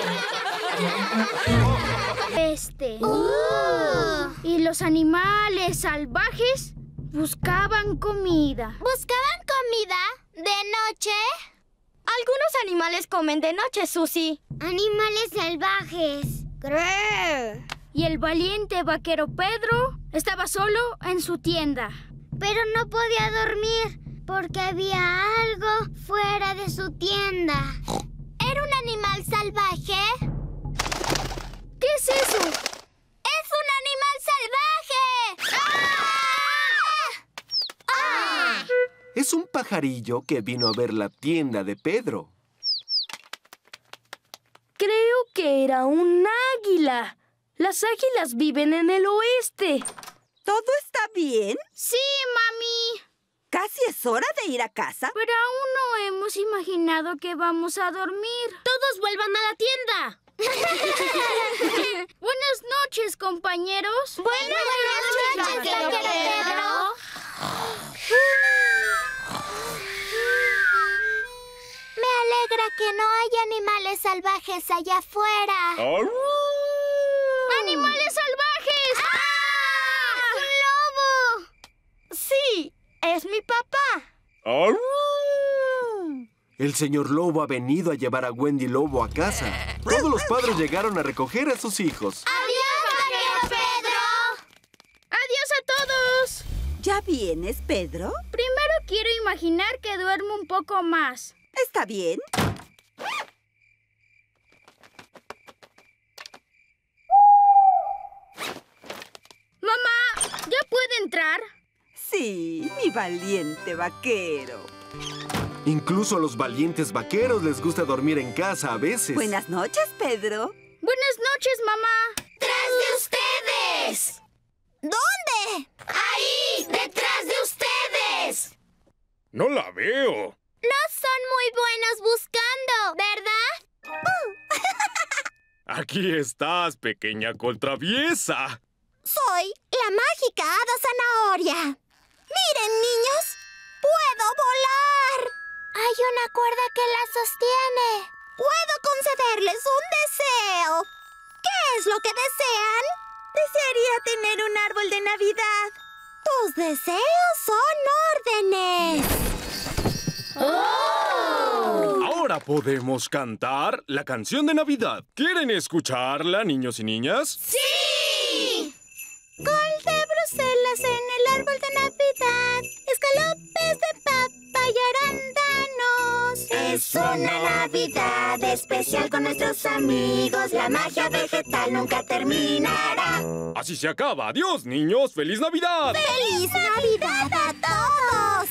Speaker 9: Este.
Speaker 2: Uh.
Speaker 9: Y los animales salvajes buscaban comida.
Speaker 2: ¿Buscaban comida? ¿De noche?
Speaker 9: Algunos animales comen de noche, Susie.
Speaker 2: Animales salvajes. ¡Grrr!
Speaker 9: Y el valiente vaquero Pedro estaba solo en su tienda.
Speaker 2: Pero no podía dormir porque había algo fuera de su tienda. ¿Era un animal salvaje?
Speaker 9: ¿Qué es eso?
Speaker 2: ¡Es un animal salvaje! ¡Ah! ¡Ah!
Speaker 3: Es un pajarillo que vino a ver la tienda de Pedro.
Speaker 9: Creo que era un águila. Las águilas viven en el oeste.
Speaker 12: ¿Todo está bien?
Speaker 9: Sí, mami.
Speaker 12: Casi es hora de ir a casa.
Speaker 9: Pero aún no hemos imaginado que vamos a dormir. Todos vuelvan a la tienda. Buenas noches, compañeros.
Speaker 2: Buenas, Buenas noches, vaquero Pedro. Me alegra que no haya animales salvajes allá afuera.
Speaker 9: ¡Animales salvajes!
Speaker 2: ¡Ah! ¡Un lobo!
Speaker 9: Sí, es mi papá.
Speaker 3: El señor Lobo ha venido a llevar a Wendy Lobo a casa. Todos los padres llegaron a recoger a sus hijos.
Speaker 2: ¡Adiós, vaquero Pedro!
Speaker 9: ¡Adiós a todos!
Speaker 12: ¿Ya vienes, Pedro?
Speaker 9: Primero quiero imaginar que duermo un poco más.
Speaker 12: Está bien.
Speaker 9: Mamá, ¿ya puede entrar?
Speaker 12: Sí, mi valiente vaquero.
Speaker 3: Incluso a los valientes vaqueros les gusta dormir en casa a veces.
Speaker 12: Buenas noches, Pedro.
Speaker 9: Buenas noches, mamá.
Speaker 2: ¡Tras de ustedes! ¿Dónde? ¡Ahí! ¡Detrás de ustedes!
Speaker 11: No la veo.
Speaker 2: No son muy buenos buscando, ¿verdad?
Speaker 11: Aquí estás, pequeña contraviesa.
Speaker 2: Soy la mágica hada zanahoria. Miren, niños, puedo volar. Hay una cuerda que la sostiene. Puedo concederles un deseo. ¿Qué es lo que desean?
Speaker 1: Desearía tener un árbol de Navidad.
Speaker 2: Tus deseos son órdenes.
Speaker 11: ¡Oh! Ahora podemos cantar la canción de Navidad. ¿Quieren escucharla, niños y niñas?
Speaker 2: ¡Sí!
Speaker 1: Col de Bruselas en el árbol de Navidad. Escalopes de papa y arándanos.
Speaker 2: Es una Navidad especial con nuestros amigos. La magia vegetal nunca terminará.
Speaker 11: Así se acaba. Adiós, niños. ¡Feliz Navidad!
Speaker 2: ¡Feliz Navidad a todos!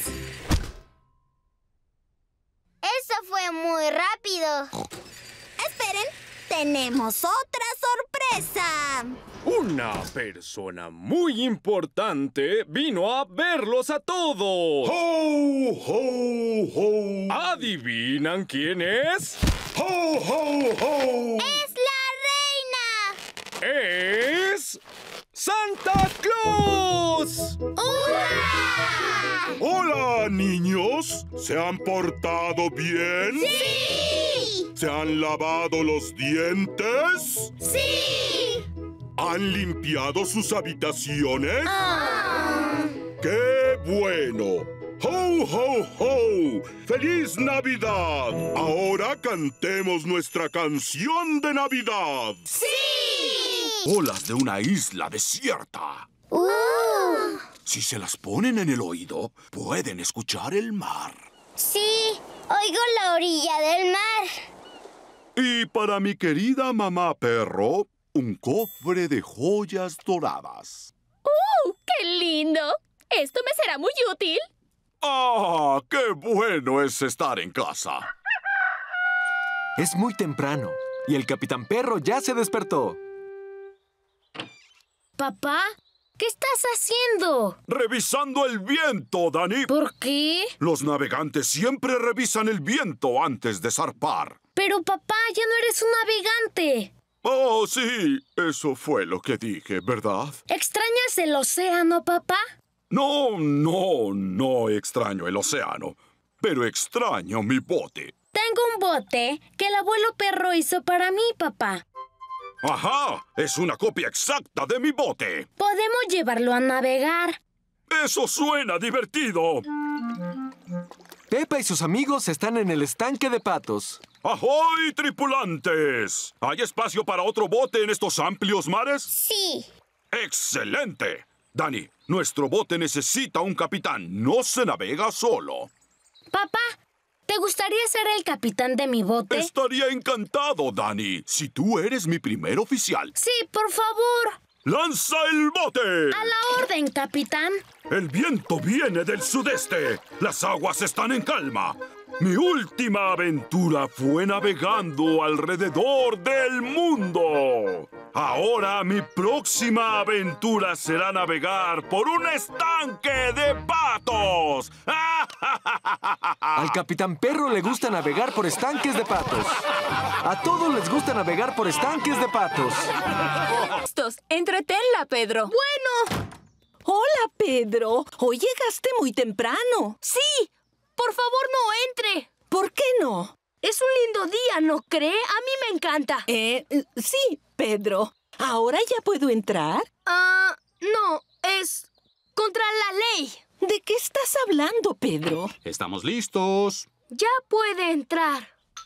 Speaker 2: Eso fue muy rápido. Esperen, tenemos otra sorpresa.
Speaker 11: Una persona muy importante vino a verlos a todos.
Speaker 17: ¡Ho, ho, ho!
Speaker 11: ¿Adivinan quién es?
Speaker 17: ¡Ho, ho, ho!
Speaker 2: ¡Es la reina!
Speaker 11: ¡Es Santa Claus!
Speaker 2: ¡Hurra!
Speaker 17: ¡Hola, niños! ¿Se han portado bien?
Speaker 2: ¡Sí!
Speaker 17: ¿Se han lavado los dientes?
Speaker 2: ¡Sí!
Speaker 17: ¿Han limpiado sus habitaciones?
Speaker 2: Ah.
Speaker 17: ¡Qué bueno! ¡Ho, ho, ho! ¡Feliz Navidad! Ahora cantemos nuestra canción de Navidad.
Speaker 2: ¡Sí!
Speaker 17: Olas de una isla desierta.
Speaker 2: Uh.
Speaker 17: Si se las ponen en el oído, pueden escuchar el mar.
Speaker 2: Sí, oigo la orilla del mar.
Speaker 17: Y para mi querida mamá perro, un cofre de joyas doradas.
Speaker 4: ¡Uh! ¡Qué lindo! Esto me será muy útil.
Speaker 17: ¡Ah! ¡Qué bueno es estar en casa!
Speaker 3: Es muy temprano y el Capitán Perro ya se despertó.
Speaker 9: Papá, ¿qué estás haciendo?
Speaker 17: Revisando el viento, Dani.
Speaker 9: ¿Por qué?
Speaker 17: Los navegantes siempre revisan el viento antes de zarpar.
Speaker 9: Pero papá, ya no eres un navegante.
Speaker 17: Oh, sí, eso fue lo que dije, ¿verdad?
Speaker 9: ¿Extrañas el océano, papá?
Speaker 17: No, no, no extraño el océano, pero extraño mi bote.
Speaker 9: Tengo un bote que el abuelo perro hizo para mí, papá.
Speaker 17: ¡Ajá! Es una copia exacta de mi bote.
Speaker 9: Podemos llevarlo a navegar.
Speaker 17: ¡Eso suena divertido!
Speaker 3: Pepa y sus amigos están en el estanque de patos.
Speaker 17: ¡Ahoy, tripulantes! ¿Hay espacio para otro bote en estos amplios mares?
Speaker 2: Sí.
Speaker 17: ¡Excelente! Dani, nuestro bote necesita un capitán. No se navega solo.
Speaker 9: Papá, ¿te gustaría ser el capitán de mi bote?
Speaker 17: Estaría encantado, Dani, si tú eres mi primer oficial.
Speaker 9: Sí, por favor.
Speaker 17: ¡Lanza el bote!
Speaker 9: A la orden, capitán.
Speaker 17: El viento viene del sudeste. Las aguas están en calma. Mi última aventura fue navegando alrededor del mundo. Ahora mi próxima aventura será navegar por un estanque de patos.
Speaker 3: Al Capitán Perro le gusta navegar por estanques de patos. A todos les gusta navegar por estanques de patos.
Speaker 4: Estos, entretenla, Pedro.
Speaker 12: Bueno. Hola, Pedro. Hoy llegaste muy temprano.
Speaker 4: Sí. Por favor, no entre.
Speaker 12: ¿Por qué no?
Speaker 9: Es un lindo día, ¿no cree? A mí me encanta.
Speaker 12: Eh, sí, Pedro. ¿Ahora ya puedo entrar?
Speaker 9: Ah, no, es contra la ley.
Speaker 12: ¿De qué estás hablando, Pedro?
Speaker 14: Estamos listos.
Speaker 9: Ya puede entrar.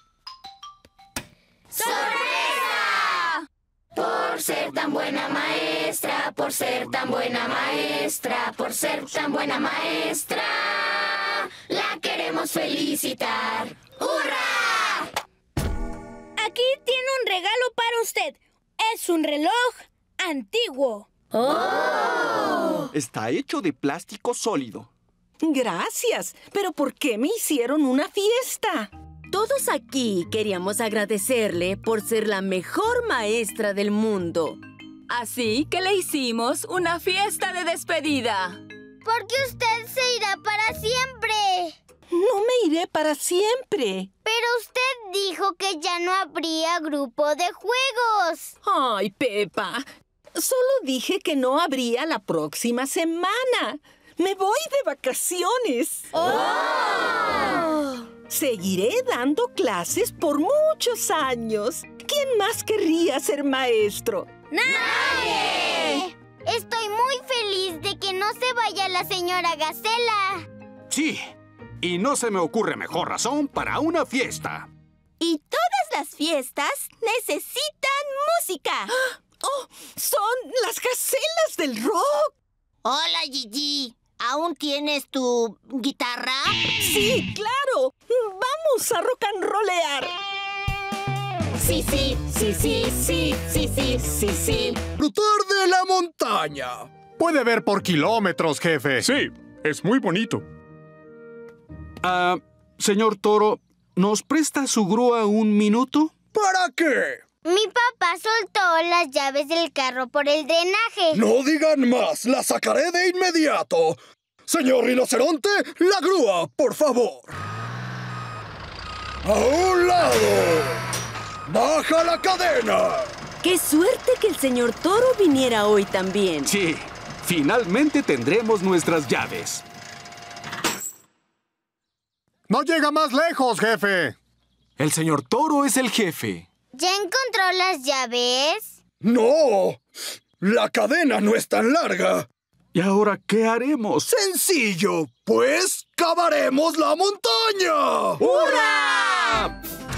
Speaker 2: ¡Sorpresa! Por ser tan buena maestra, por ser tan buena maestra, por ser tan buena maestra, la queremos felicitar. ¡Hurra!
Speaker 9: Aquí tiene un regalo para usted. Es un reloj antiguo.
Speaker 10: ¡Oh! Está hecho de plástico sólido.
Speaker 12: Gracias. ¿Pero por qué me hicieron una fiesta?
Speaker 16: Todos aquí queríamos agradecerle por ser la mejor maestra del mundo.
Speaker 4: Así que le hicimos una fiesta de despedida.
Speaker 2: Porque usted se irá para siempre.
Speaker 12: No me iré para siempre.
Speaker 2: Pero usted dijo que ya no habría grupo de juegos.
Speaker 12: Ay, Pepa. Solo dije que no habría la próxima semana. Me voy de vacaciones.
Speaker 2: ¡Oh!
Speaker 12: Seguiré dando clases por muchos años. ¿Quién más querría ser maestro?
Speaker 2: ¡Nadie! Estoy muy feliz de que no se vaya la señora Gacela.
Speaker 14: Sí, y no se me ocurre mejor razón para una fiesta.
Speaker 1: Y todas las fiestas necesitan música.
Speaker 12: ¡Oh! ¡Son las gacelas del rock!
Speaker 1: Hola, Gigi. ¿Aún tienes tu guitarra?
Speaker 12: ¡Sí, claro! ¡Vamos a rock and rollear!
Speaker 2: Sí, sí, sí, sí, sí, sí, sí, sí, sí.
Speaker 5: ¡Disfrutar de la montaña!
Speaker 18: Puede ver por kilómetros, jefe.
Speaker 11: Sí, es muy bonito.
Speaker 14: Ah, señor Toro, ¿nos presta su grúa un minuto?
Speaker 5: ¿Para qué?
Speaker 2: Mi papá soltó las llaves del carro por el drenaje.
Speaker 5: No digan más, la sacaré de inmediato. Señor rinoceronte, la grúa, por favor. ¡A un lado! ¡Baja la cadena!
Speaker 16: ¡Qué suerte que el señor Toro viniera hoy también!
Speaker 14: Sí, finalmente tendremos nuestras llaves.
Speaker 18: No llega más lejos, jefe.
Speaker 13: El señor Toro es el jefe.
Speaker 2: ¿Ya encontró las llaves?
Speaker 5: ¡No! La cadena no es tan larga.
Speaker 14: ¿Y ahora qué haremos?
Speaker 5: ¡Sencillo! Pues cavaremos la montaña.
Speaker 14: ¡Hurra!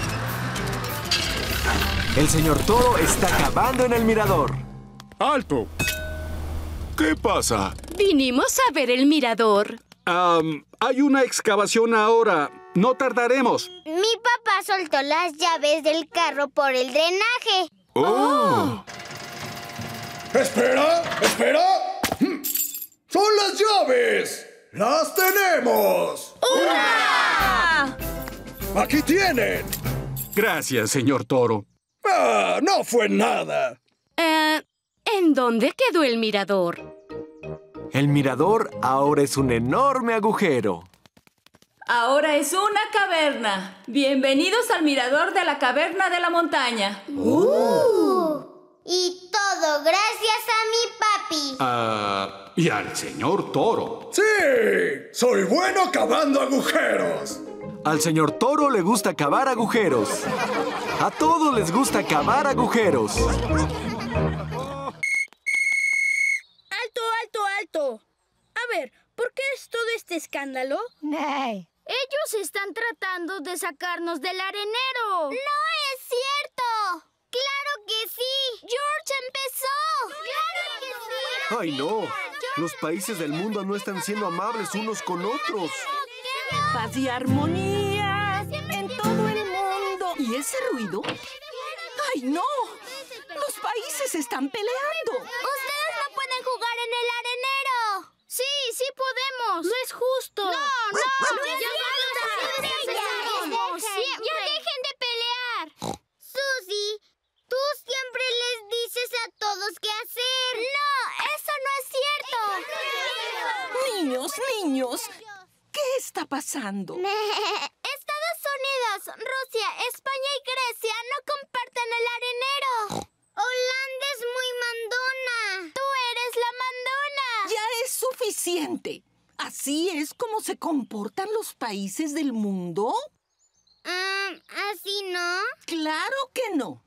Speaker 13: El señor Toro está cavando en el mirador.
Speaker 11: ¡Alto!
Speaker 17: ¿Qué pasa?
Speaker 8: Vinimos a ver el mirador.
Speaker 14: Um, hay una excavación ahora. No tardaremos.
Speaker 2: Mi papá soltó las llaves del carro por el drenaje.
Speaker 14: ¡Oh!
Speaker 5: ¡Espera! ¡Espera! ¡Son las llaves! ¡Las tenemos!
Speaker 2: ¡Hurra!
Speaker 5: ¡Aquí tienen!
Speaker 14: Gracias, señor Toro.
Speaker 5: ¡Ah! ¡No fue nada!
Speaker 8: Eh, ¿en dónde quedó el mirador?
Speaker 13: El mirador ahora es un enorme agujero.
Speaker 4: Ahora es una caverna. Bienvenidos al mirador de la caverna de la montaña.
Speaker 2: Uh. Y todo gracias a mi papi.
Speaker 14: Ah, y al señor Toro.
Speaker 5: ¡Sí! ¡Soy bueno cavando agujeros!
Speaker 13: Al señor Toro le gusta cavar agujeros. A todos les gusta cavar agujeros.
Speaker 9: ¡Alto, alto, alto! A ver, ¿por qué es todo este escándalo?
Speaker 1: Nay.
Speaker 9: Ellos están tratando de sacarnos del arenero.
Speaker 2: ¡No es cierto! ¡Claro que sí! ¡George empezó! ¡Claro que sí!
Speaker 13: ¡Ay, no! Los países del mundo no están siendo amables unos con otros.
Speaker 12: Paz y armonía en todo el mundo. ¿Y ese ruido? ¡Ay, no! ¡Los países están peleando!
Speaker 2: ¡Ustedes no pueden jugar en el arenero!
Speaker 9: Sí, sí podemos. No es justo.
Speaker 2: No, no.
Speaker 9: Ya
Speaker 2: ya
Speaker 9: basta.
Speaker 2: ¡Ya dejen de pelear! Susie, tú siempre les dices a todos qué hacer. No, eso no es cierto.
Speaker 12: Niños, niños, ¿qué está pasando?
Speaker 2: Estados Unidos, Rusia, España y Grecia no comparten el arenero. Holanda es muy mandona. Tú eres la mandona.
Speaker 12: Ya es suficiente. ¿Así es como se comportan los países del mundo?
Speaker 2: Ah... Um, ¿Así no?
Speaker 12: ¡Claro que no!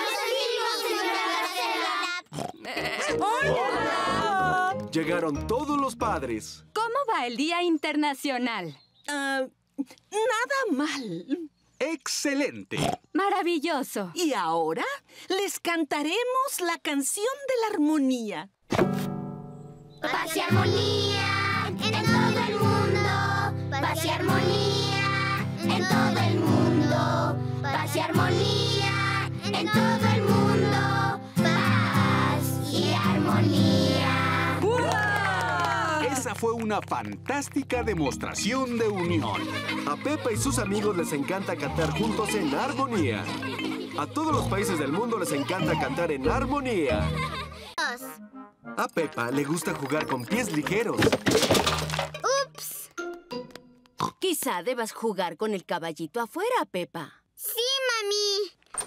Speaker 3: ¡Hola! Llegaron todos los padres.
Speaker 4: ¿Cómo va el Día Internacional?
Speaker 12: Uh, nada mal.
Speaker 14: ¡Excelente!
Speaker 4: Maravilloso.
Speaker 12: Y ahora les cantaremos la canción de la armonía.
Speaker 2: Paz y armonía en todo el mundo. Paz y armonía en todo el mundo. Paz y armonía en todo el mundo. Paz y armonía.
Speaker 14: Esa fue una fantástica demostración de unión.
Speaker 3: A Peppa y sus amigos les encanta cantar juntos en armonía. A todos los países del mundo les encanta cantar en armonía. A Peppa le gusta jugar con pies ligeros.
Speaker 16: ¡Ups! Quizá debas jugar con el caballito afuera, Peppa.
Speaker 2: ¡Sí, mami!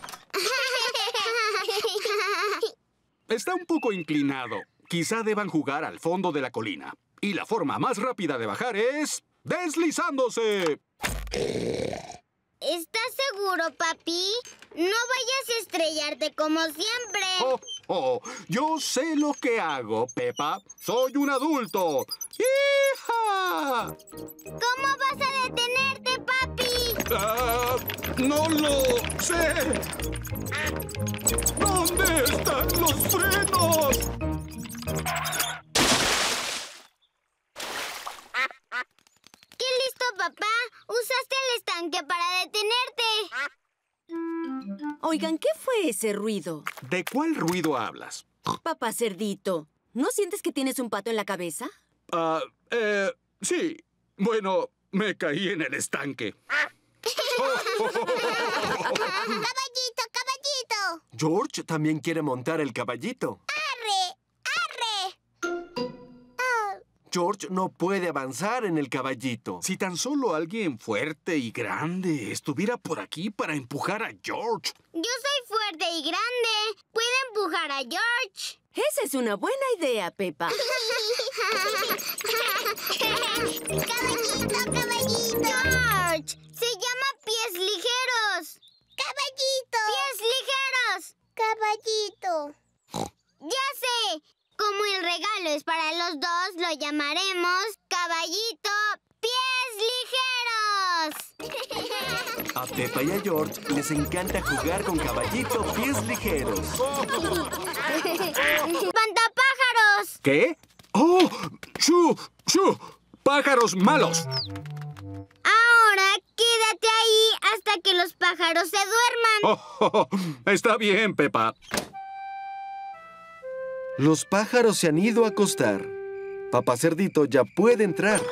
Speaker 14: Está un poco inclinado. Quizá deban jugar al fondo de la colina. Y la forma más rápida de bajar es... ¡deslizándose!
Speaker 2: ¿Estás seguro, papi? No vayas a estrellarte como siempre.
Speaker 14: Oh, oh, yo sé lo que hago, Peppa. Soy un adulto. ¡Hija!
Speaker 2: ¿Cómo vas a detenerte, papi?
Speaker 14: Uh, no lo sé. ¿Dónde están los frenos?
Speaker 2: ¡Qué listo, papá! Usaste el estanque para detenerte.
Speaker 16: Oigan, ¿qué fue ese ruido?
Speaker 14: ¿De cuál ruido hablas?
Speaker 16: Papá Cerdito, ¿no sientes que tienes un pato en la cabeza?
Speaker 14: Ah, uh, eh, sí. Bueno, me caí en el estanque.
Speaker 2: ¡Caballito, caballito!
Speaker 3: George también quiere montar el caballito.
Speaker 2: ¡Arre! ¡Arre!
Speaker 3: George no puede avanzar en el caballito.
Speaker 14: Si tan solo alguien fuerte y grande estuviera por aquí para empujar a George.
Speaker 2: Yo soy fuerte y grande. Puedo empujar a George.
Speaker 16: Esa es una buena idea, Peppa.
Speaker 2: ¡Caballito, caballito! George, se llama pies ligeros. ¡Caballito! ¡Pies ligeros! ¡Caballito! ¡Ya sé! Como el regalo es para los dos, lo llamaremos Caballito Pies Ligeros.
Speaker 3: A Peppa y a George les encanta jugar con Caballito Pies Ligeros.
Speaker 2: ¡Espantapájaros!
Speaker 14: ¿Qué? ¡Oh! ¡Shoo! ¡Shoo! ¡Pájaros malos!
Speaker 2: Ahora quédate ahí hasta que los pájaros se duerman.
Speaker 14: Oh, oh, oh. Está bien, Peppa.
Speaker 3: Los pájaros se han ido a acostar. Papá Cerdito ya puede entrar.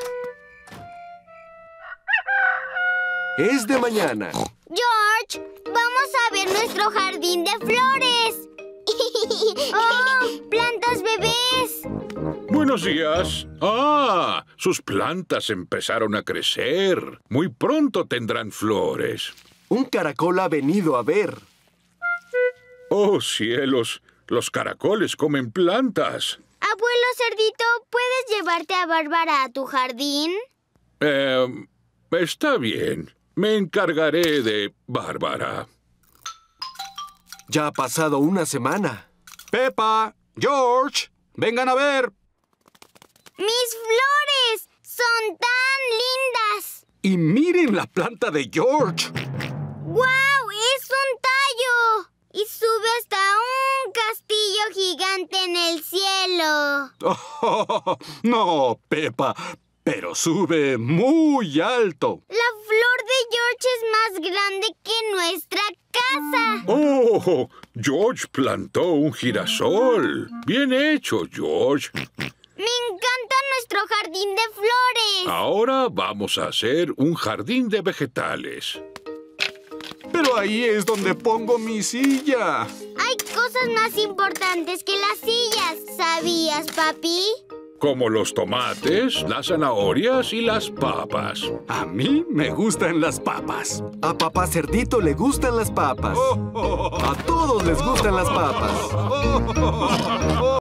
Speaker 3: Es de mañana.
Speaker 2: George, vamos a ver nuestro jardín de flores. ¡Oh! ¡Plantas bebés!
Speaker 7: Buenos días. Ah, sus plantas empezaron a crecer. Muy pronto tendrán flores.
Speaker 3: Un caracol ha venido a ver.
Speaker 7: ¡Oh, cielos! Los caracoles comen plantas.
Speaker 2: Abuelo Cerdito, ¿puedes llevarte a Bárbara a tu jardín?
Speaker 7: Eh, está bien. Me encargaré de Bárbara.
Speaker 3: Ya ha pasado una semana.
Speaker 14: Peppa, George, vengan a ver.
Speaker 2: ¡Mis flores! ¡Son tan lindas!
Speaker 14: Y miren la planta de George.
Speaker 2: ¡Guau! ¡Es un tallo! Y sube hasta un castillo gigante en el cielo.
Speaker 14: Oh, no, Peppa, pero sube muy alto.
Speaker 2: La flor de George es más grande que nuestra casa.
Speaker 7: ¡Oh! George plantó un girasol. Bien hecho, George.
Speaker 2: Me encanta nuestro jardín de flores.
Speaker 7: Ahora vamos a hacer un jardín de vegetales.
Speaker 14: Pero ahí es donde pongo mi silla.
Speaker 2: Hay cosas más importantes que las sillas. ¿Sabías, papi?
Speaker 7: Como los tomates, las zanahorias y las papas.
Speaker 14: A mí me gustan las papas.
Speaker 3: A Papá Cerdito le gustan las papas. A todos les gustan las papas.